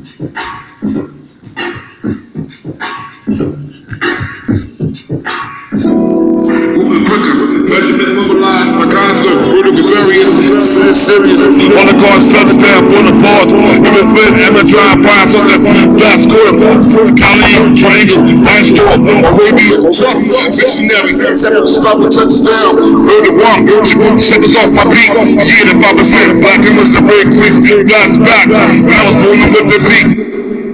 Measurement mobilized, my concert, vertical various, serious, on the cars, touchdown, on the bars, even flint, ever drive by, so that last quarter, Colleen, triangle, nice door, Arabian, truck, visionary, spot with touchdown, heard the one, shut us off my beat, yeah, the Papa said, black and was the break, please, glass back, I was rolling with the beat.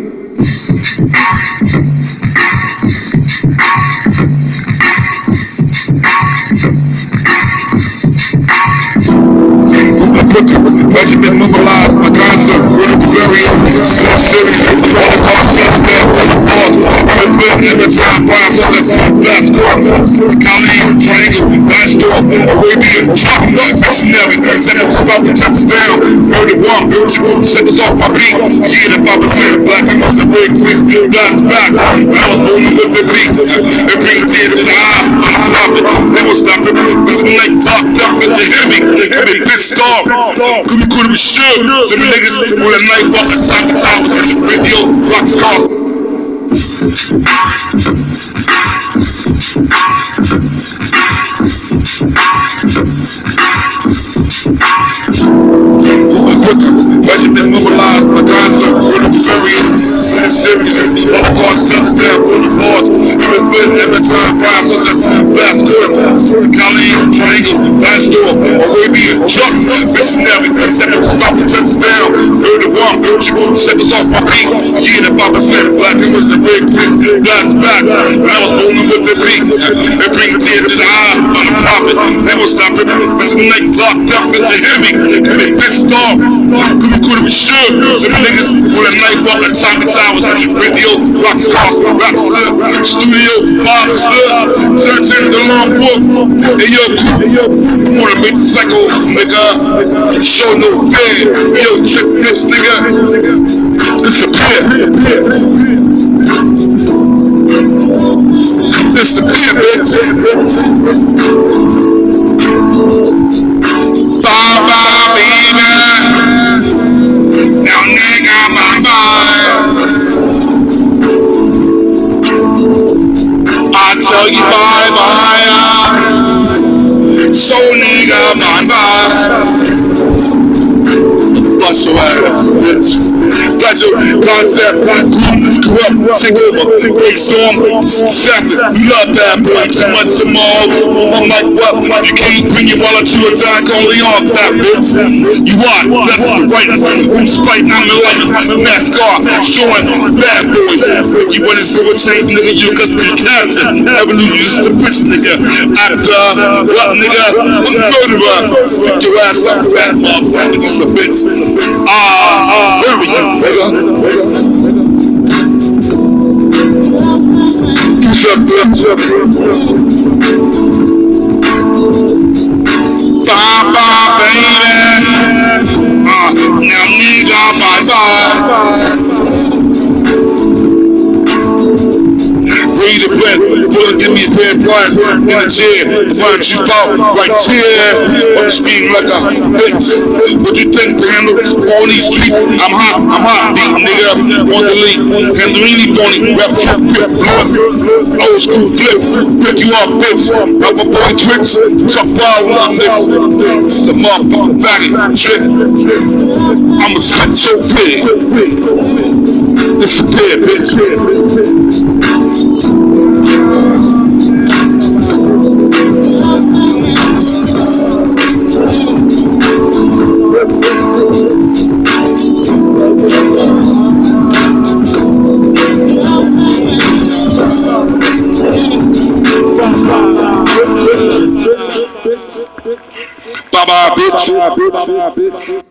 Measurement mobilized, my concert, vertical various, serious, on the car, touchdown, on the bars, even flint, ever drive by, so that last quarter, Colleen, triangle, nice door, Arabian, truck, visionary, spot with touchdown, heard the one, shut us off my beat, yeah, the Papa said, black and was the break, please, glass back, I was rolling with the beat, and bring tears to the eye, I'm popping, they won't stop it, this night locked up, it's a heavy, pissed off, could be sure, them niggas with a knife off the top with the radio, rocks off. Measurement mobilized, my concert, vertical various, serious, on the cars, touchdown, on the bars, even flint, ever drive by, so that last quarter, Colleen, triangle, nice door, Arabian, truck, visionary, spot with touchdown, heard the one, shut us off my beat, yeah, the Papa said, black and was the break, please, glass back, I was rolling with the beat, and bring tears to the eye, I'm popping, they won't stop it, this night locked up, it's a heavy, pissed off, could be sure, them niggas with a knife off the top with the radio, rocks off, studio, search in the long book, hey yo, I'm gonna make the psycho, nigga, show no fear, yo, trick this nigga, disappear, bitch, bye-bye, baby, now nigga, bye-bye, I tell you bye-bye, so nigga, bye-bye. Bust your ass, bitch. Pleasure, concept, let's go up, take over, brainstorm, second, you love bad boy, too much tomorrow. I'm like, what? You can't bring your wallet to a dime, only on that, bitch. You are, that's the rightness, who's fighting, I'm the light, NASCAR, showing bad boys. You want to see what change, nigga, you cause you captain, Avenue, you just a bitch, nigga. Actor, what, nigga, I'm a murderer. Stick your ass up, fat motherfucker, you just a bitch. Where we go, nigga? Bye-bye, baby. Now nigga, bye-bye. Read the breath, give me a pair of pliers in a chair, find you out right here on the screen like a bitch. What you think to handle all these streets? I'm hot, beat nigga on the lead. Handlerini phony, rap trap, grip, blunt, old school flip, pick you up, bitch. I'm a boy Twitch, tough wild one niggas. It's a motherfucking fatty trick. I'm a slut so big. Disappear, bitch. Bye-bye, bitch.